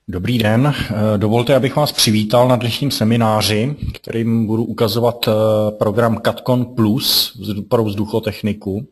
Dobrý den, dovolte, abych vás přivítal na dnešním semináři, kterým budu ukazovat program CADCON Plus pro vzduchotechniku.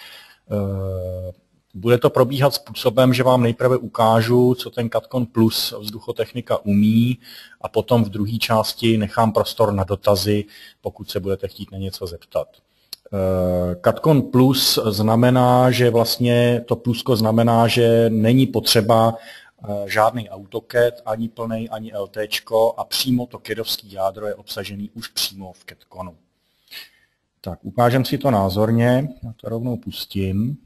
Bude to probíhat způsobem, že vám nejprve ukážu, co ten CADCON Plus vzduchotechnika umí, a potom v druhé části nechám prostor na dotazy, pokud se budete chtít na něco zeptat. CADCON Plus znamená, že vlastně to plusko znamená, že není potřeba žádný AutoCAD, ani plnej, ani LTčko, a přímo to CADovský jádro je obsažený už přímo v CADCONu. Tak, ukážem si to názorně, já to rovnou pustím.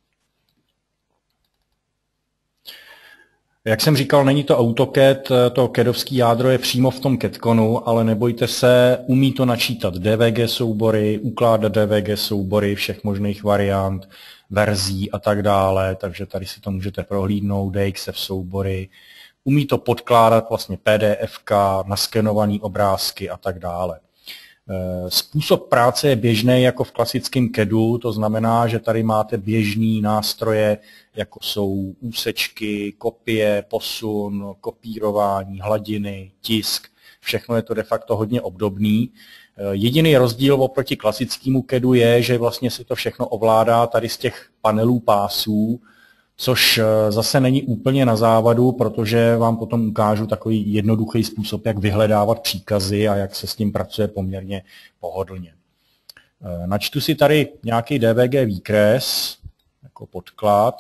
Jak jsem říkal, není to AutoCAD, to CADovský jádro je přímo v tom CADCONu, ale nebojte se, umí to načítat DVG soubory, ukládat DVG soubory všech možných variant, verzí a tak dále, takže tady si to můžete prohlídnout, DXF soubory, umí to podkládat vlastně PDF, naskenované obrázky a tak dále. Způsob práce je běžný jako v klasickém CADu, to znamená, že tady máte běžný nástroje, jako jsou úsečky, kopie, posun, kopírování, hladiny, tisk, všechno je to de facto hodně obdobný. Jediný rozdíl oproti klasickému CADu je, že vlastně si to všechno ovládá tady z těch panelů pásů, což zase není úplně na závadu, protože vám potom ukážu takový jednoduchý způsob, jak vyhledávat příkazy a jak se s tím pracuje poměrně pohodlně. Načtu si tady nějaký DVG výkres jako podklad,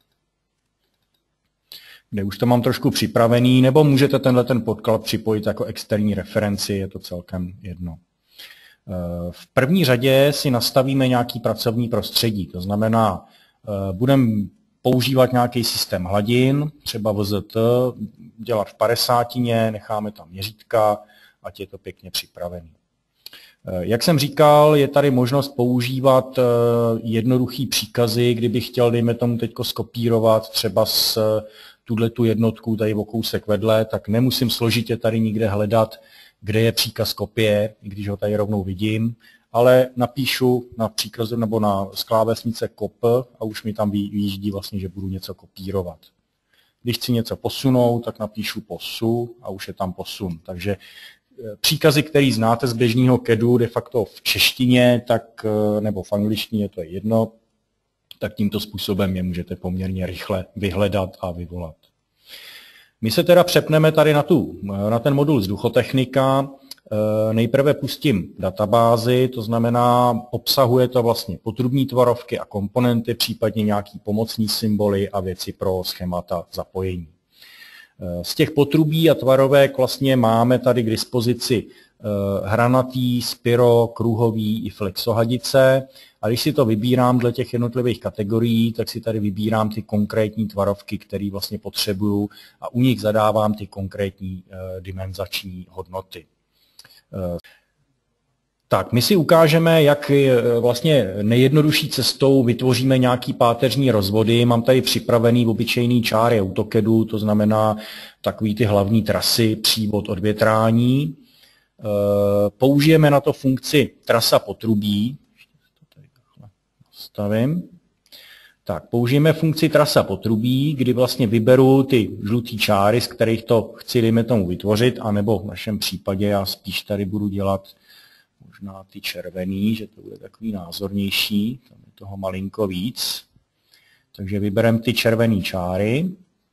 kde už to mám trošku připravený, nebo můžete ten podklad připojit jako externí referenci, je to celkem jedno. V první řadě si nastavíme nějaký pracovní prostředí, to znamená, budeme používat nějaký systém hladin, třeba VZT, dělat v 50, necháme tam měřítka, ať je to pěkně připravený. Jak jsem říkal, je tady možnost používat jednoduchý příkazy, kdybych chtěl, dejme tomu teďko skopírovat třeba z tu jednotku tady o kousek vedle, tak nemusím složitě tady nikde hledat, kde je příkaz kopie, i když ho tady rovnou vidím, ale napíšu na příkazu nebo na klávesnice kop a už mi tam vyjíždí vlastně, že budu něco kopírovat. Když chci něco posunout, tak napíšu posu a už je tam posun. Takže příkazy, které znáte z běžného CADu, de facto v češtině, tak, nebo v angličtině, to je jedno, tak tímto způsobem je můžete poměrně rychle vyhledat a vyvolat. My se teda přepneme tady na ten modul vzduchotechnika. Nejprve pustím databázi, to znamená, obsahuje to vlastně potrubní tvarovky a komponenty, případně nějaký pomocní symboly a věci pro schémata zapojení. Z těch potrubí a tvarovek vlastně máme tady k dispozici hranatý, spiro, kruhový i flexohadice. A když si to vybírám dle těch jednotlivých kategorií, tak si tady vybírám ty konkrétní tvarovky, které vlastně potřebuju, a u nich zadávám ty konkrétní dimenzační hodnoty. Tak, my si ukážeme, jak vlastně nejjednodušší cestou vytvoříme nějaký páteřní rozvody. Mám tady připravený obyčejný čáry AutoCADu, to znamená takový ty hlavní trasy, přívod, odvětrání. Použijeme na to funkci trasa potrubí. Tak, použijeme funkci trasa potrubí, kdy vlastně vyberu ty žlutý čáry, z kterých to chci, dejme tomu, vytvořit, anebo v našem případě já spíš tady budu dělat možná ty červený, že to bude takový názornější, tam je toho malinko víc. Takže vybereme ty červený čáry.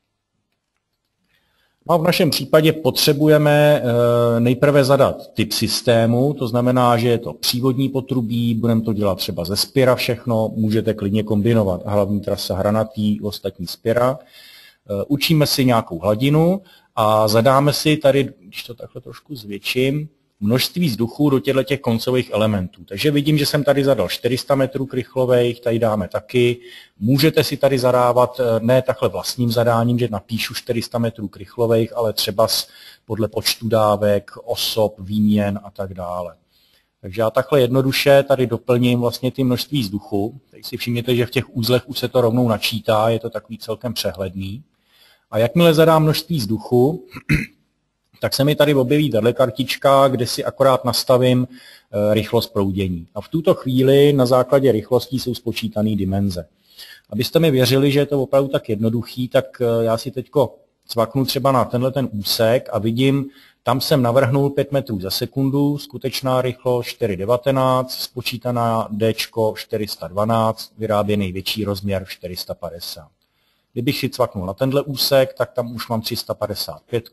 No a v našem případě potřebujeme nejprve zadat typ systému, to znamená, že je to přívodní potrubí, budeme to dělat třeba ze spira všechno, můžete klidně kombinovat hlavní trasa hranatý, ostatní spira. Učíme si nějakou hladinu a zadáme si tady, když to takhle trošku zvětším, množství vzduchu do těchto koncových elementů. Takže vidím, že jsem tady zadal 400 metrů krychlových, tady dáme taky. Můžete si tady zadávat ne takhle vlastním zadáním, že napíšu 400 metrů krychlových, ale třeba podle počtu dávek, osob, výměn a tak dále. Takže já takhle jednoduše tady doplním vlastně ty množství vzduchu. Tady si všimněte, že v těch uzlech už se to rovnou načítá, je to takový celkem přehledný. A jakmile zadám množství vzduchu, tak se mi tady objeví tahle kartička, kde si akorát nastavím rychlost proudění. A v tuto chvíli na základě rychlostí jsou spočítané dimenze. Abyste mi věřili, že je to opravdu tak jednoduchý, tak já si teďko cvaknu třeba na tenhle ten úsek a vidím, tam jsem navrhnul 5 metrů za sekundu, skutečná rychlost 4,19, spočítaná D 412, vyráběný větší rozměr 450. Kdybych si cvaknul na tenhle úsek, tak tam už mám 355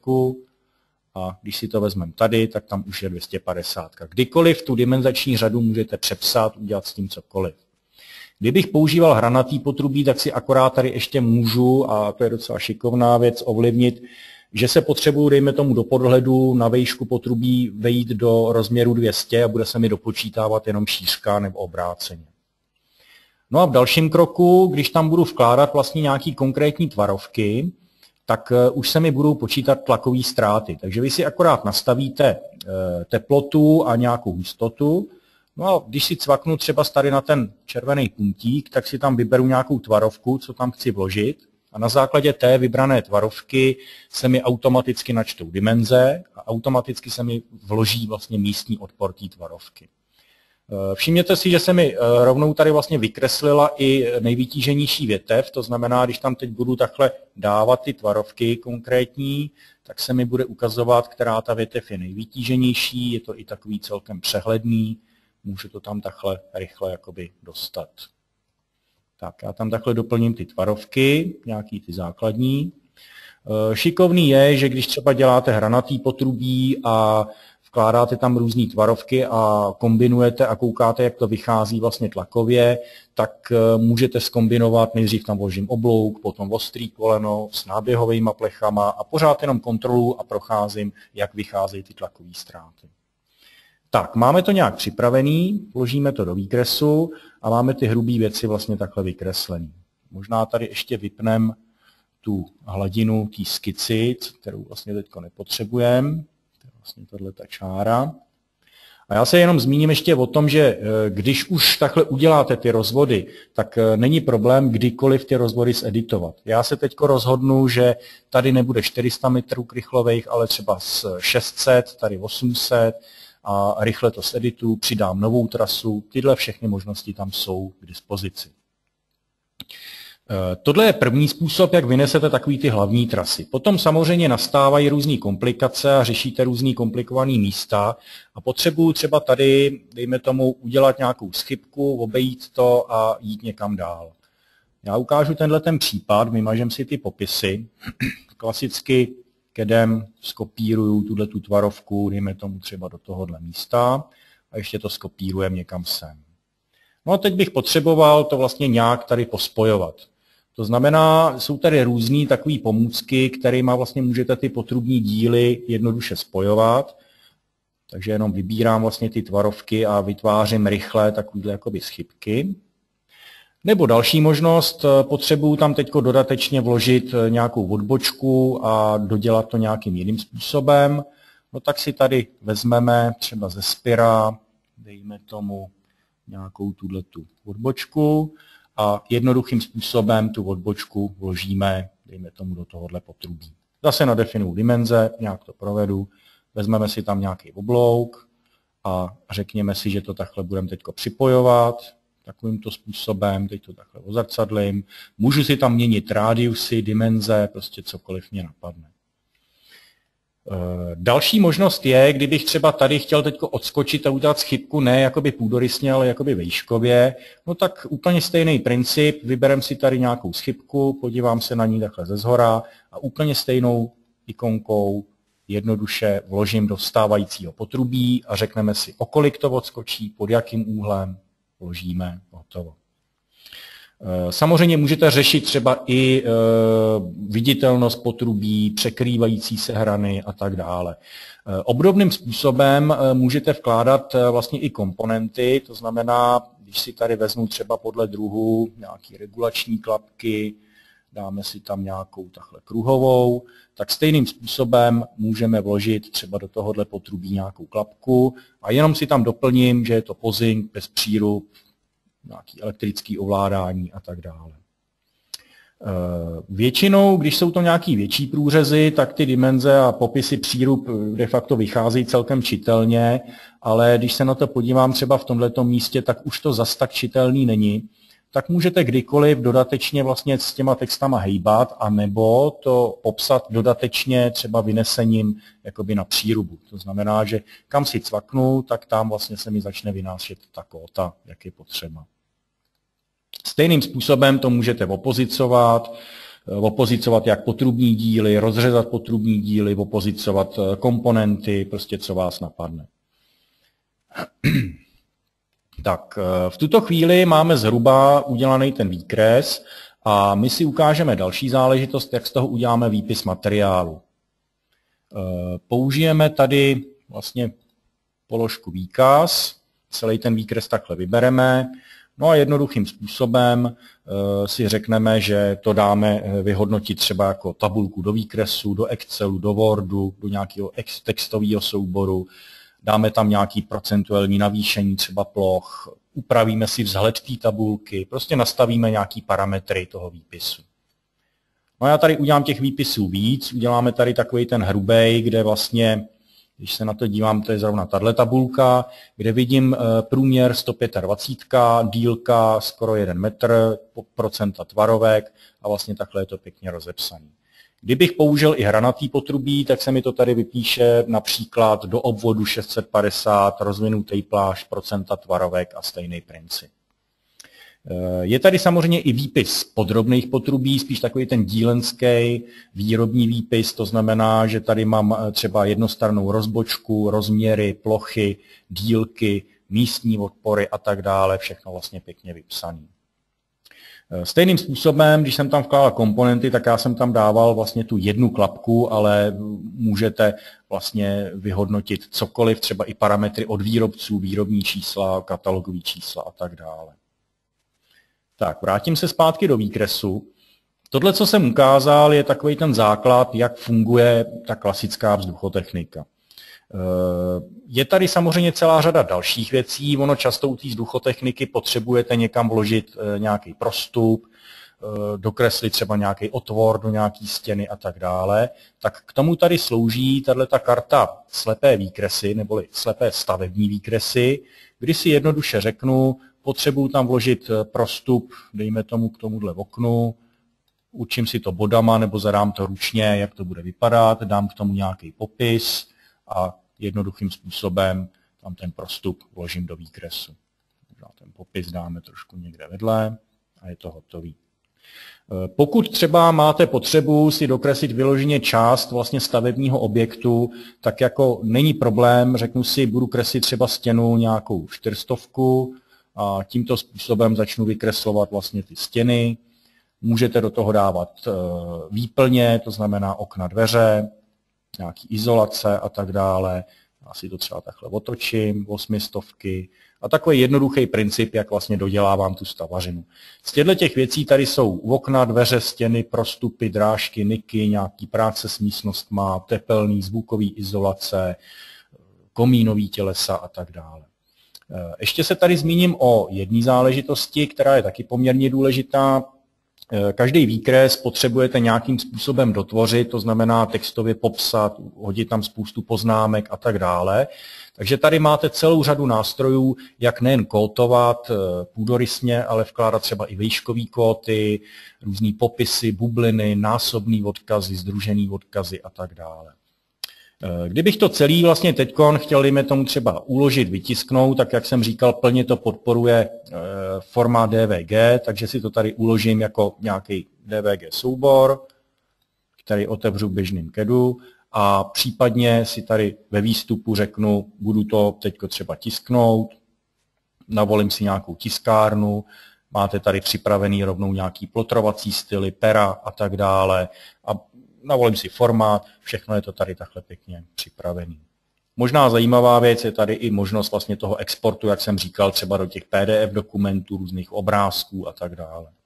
a když si to vezmeme tady, tak tam už je 250. Kdykoliv tu dimenzační řadu můžete přepsat, udělat s tím cokoliv. Kdybych používal hranatý potrubí, tak si akorát tady ještě můžu, a to je docela šikovná věc, ovlivnit, že se potřebuju, dejme tomu do podhledu, na výšku potrubí vejít do rozměru 200 a bude se mi dopočítávat jenom šířka nebo obráceně. No a v dalším kroku, když tam budu vkládat vlastně nějaký konkrétní tvarovky, tak už se mi budou počítat tlakové ztráty. Takže vy si akorát nastavíte teplotu a nějakou hustotu. No a když si cvaknu třeba tady na ten červený puntík, tak si tam vyberu nějakou tvarovku, co tam chci vložit. A na základě té vybrané tvarovky se mi automaticky načtou dimenze a automaticky se mi vloží vlastně místní odpor té tvarovky. Všimněte si, že se mi rovnou tady vlastně vykreslila i nejvytíženější větev, to znamená, když tam teď budu takhle dávat ty tvarovky konkrétní, tak se mi bude ukazovat, která ta větev je nejvytíženější, je to i takový celkem přehledný, můžu to tam takhle rychle jakoby dostat. Tak, já tam takhle doplním ty tvarovky, nějaký ty základní. Šikovný je, že když třeba děláte hranatý potrubí a vkládáte tam různé tvarovky a kombinujete a koukáte, jak to vychází vlastně tlakově, tak můžete zkombinovat, nejdřív tam vložím oblouk, potom ostrý koleno s náběhovými plechama a pořád jenom kontrolu a procházím, jak vycházejí ty tlakové ztráty. Tak, máme to nějak připravený, vložíme to do výkresu a máme ty hrubé věci vlastně takhle vykreslené. Možná tady ještě vypneme tu hladinu té skici, kterou vlastně teď nepotřebujeme. Vlastně tohle ta čára. A já se jenom zmíním ještě o tom, že když už takhle uděláte ty rozvody, tak není problém kdykoliv ty rozvody zeditovat. Já se teď rozhodnu, že tady nebude 400 metrů krychlových, ale třeba 600, tady 800 a rychle to zedituju, přidám novou trasu. Tyhle všechny možnosti tam jsou k dispozici. Tohle je první způsob, jak vynesete takový ty hlavní trasy. Potom samozřejmě nastávají různé komplikace a řešíte různý komplikované místa a potřebuju třeba tady, dejme tomu, udělat nějakou schybku, obejít to a jít někam dál. Já ukážu tenhle ten případ, vymažem si ty popisy. Klasicky kedem skopíruju tu tvarovku, dejme tomu třeba do tohohle místa a ještě to skopírujeme někam sem. No a teď bych potřeboval to vlastně nějak tady pospojovat. To znamená, jsou tady různý takové pomůcky, kterými vlastně můžete ty potrubní díly jednoduše spojovat. Takže jenom vybírám vlastně ty tvarovky a vytvářím rychle takovýhle jakoby schybky. Nebo další možnost, potřebuju tam teď dodatečně vložit nějakou odbočku a dodělat to nějakým jiným způsobem. No tak si tady vezmeme třeba ze Spira, dejme tomu nějakou tuhletu odbočku a jednoduchým způsobem tu odbočku vložíme, dejme tomu, do tohohle potrubí. Zase nadefinuju dimenze, nějak to provedu, vezmeme si tam nějaký oblouk a řekněme si, že to takhle budeme teď připojovat takovýmto způsobem, teď to takhle ozrcadlím. Můžu si tam měnit rádiusy, dimenze, prostě cokoliv mě napadne. Další možnost je, kdybych třeba tady chtěl teď odskočit a udělat schybku ne jakoby půdorysně, ale jakoby vejškově, no tak úplně stejný princip, vybereme si tady nějakou schybku, podívám se na ní takhle ze zhora a úplně stejnou ikonkou jednoduše vložím do stávajícího potrubí a řekneme si, o kolik to odskočí, pod jakým úhlem, vložíme, hotovo. Samozřejmě můžete řešit třeba i viditelnost potrubí, překrývající se hrany a tak dále. Obdobným způsobem můžete vkládat vlastně i komponenty, to znamená, když si tady vezmu třeba podle druhu nějaký regulační klapky, dáme si tam nějakou takhle kruhovou, tak stejným způsobem můžeme vložit třeba do tohohle potrubí nějakou klapku a jenom si tam doplním, že je to pozink bez přírub, nějaký elektrický ovládání a tak dále. Většinou, když jsou to nějaký větší průřezy, tak ty dimenze a popisy přírub de facto vycházejí celkem čitelně, ale když se na to podívám třeba v tomto místě, tak už to zas tak čitelný není. tak můžete kdykoliv dodatečně vlastně s těma textama hejbat, anebo to popsat dodatečně třeba vynesením jakoby na přírubu. To znamená, že kam si cvaknu, tak tam vlastně se mi začne vynášet ta kóta, jak je potřeba. Stejným způsobem to můžete opozicovat jak potrubní díly, rozřezat potrubní díly, opozicovat komponenty, prostě co vás napadne. Tak, v tuto chvíli máme zhruba udělaný ten výkres a my si ukážeme další záležitost, jak z toho uděláme výpis materiálu. Použijeme tady vlastně položku výkaz, celý ten výkres takhle vybereme, no a jednoduchým způsobem si řekneme, že to dáme vyhodnotit třeba jako tabulku do výkresu, do Excelu, do Wordu, do nějakého textového souboru, dáme tam nějaký procentuální navýšení třeba ploch, upravíme si vzhled té tabulky, prostě nastavíme nějaký parametry toho výpisu. No já tady udělám těch výpisů víc, uděláme tady takový ten hrubej, kde vlastně, když se na to dívám, to je zrovna tahle tabulka, kde vidím průměr 125, dílka skoro 1 metr, procenta tvarovek a vlastně takhle je to pěkně rozepsaný. Kdybych použil i hranatý potrubí, tak se mi to tady vypíše například do obvodu 650, rozvinutý plášť, procenta tvarovek a stejný princip. Je tady samozřejmě i výpis podrobných potrubí, spíš takový ten dílenský výrobní výpis, to znamená, že tady mám třeba jednostrannou rozbočku, rozměry, plochy, dílky, místní odpory a tak dále, všechno vlastně pěkně vypsané. Stejným způsobem, když jsem tam vkládal komponenty, tak já jsem tam dával vlastně tu jednu klapku, ale můžete vlastně vyhodnotit cokoliv, třeba i parametry od výrobců, výrobní čísla, katalogové čísla a tak dále. Tak, vrátím se zpátky do výkresu. Tohle, co jsem ukázal, je takový ten základ, jak funguje ta klasická vzduchotechnika. Je tady samozřejmě celá řada dalších věcí. Ono často u té vzduchotechniky potřebujete někam vložit nějaký prostup, dokreslit třeba nějaký otvor do nějaké stěny a tak dále. Tak k tomu tady slouží tato karta slepé výkresy, neboli slepé stavební výkresy, kdy si jednoduše řeknu, potřebuji tam vložit prostup, dejme tomu k tomuhle oknu, učím si to bodama nebo zadám to ručně, jak to bude vypadat, dám k tomu nějaký popis a jednoduchým způsobem tam ten prostup vložím do výkresu. Ten popis dáme trošku někde vedle a je to hotový. Pokud třeba máte potřebu si dokreslit vyloženě část vlastně stavebního objektu, tak jako není problém, řeknu si, budu kreslit třeba stěnu nějakou 400 a tímto způsobem začnu vykreslovat vlastně ty stěny. Můžete do toho dávat výplně, to znamená okna, dveře, nějaký izolace a tak dále. Já si to třeba takhle otočím, 800 a takový jednoduchý princip, jak vlastně dodělávám tu stavařinu. Z těch věcí tady jsou okna, dveře, stěny, prostupy, drážky, niky, nějaký práce s místnostma, tepelný, zvukový izolace, komínový tělesa a tak dále. Ještě se tady zmíním o jedné záležitosti, která je taky poměrně důležitá. Každý výkres potřebujete nějakým způsobem dotvořit, to znamená textově popsat, hodit tam spoustu poznámek a tak dále. Takže tady máte celou řadu nástrojů, jak nejen kótovat půdorysně, ale vkládat třeba i výškový kóty, různý popisy, bubliny, násobný odkazy, sdružený odkazy a tak dále. Kdybych to celý vlastně teďkon chtěl, dejme tomu třeba uložit, vytisknout, tak jak jsem říkal, plně to podporuje formát DVG, takže si to tady uložím jako nějaký DVG soubor, který otevřu v běžném CADu a případně si tady ve výstupu řeknu, budu to teďko třeba tisknout, navolím si nějakou tiskárnu, máte tady připravený rovnou nějaký plotrovací styly, pera a tak dále a navolím si formát, všechno je to tady takhle pěkně připravený. Možná zajímavá věc je tady i možnost vlastně toho exportu, jak jsem říkal, třeba do těch PDF dokumentů, různých obrázků a tak dále.